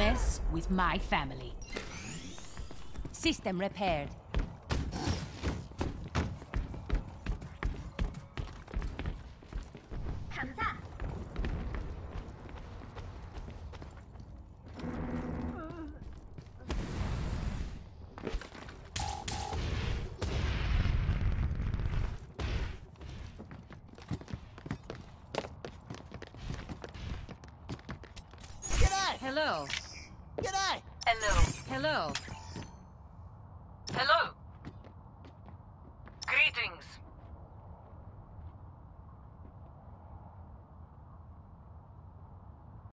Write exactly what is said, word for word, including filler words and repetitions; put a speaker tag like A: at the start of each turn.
A: mess with my family. System repaired. Hello.
B: G'day!
A: Hello. Hello.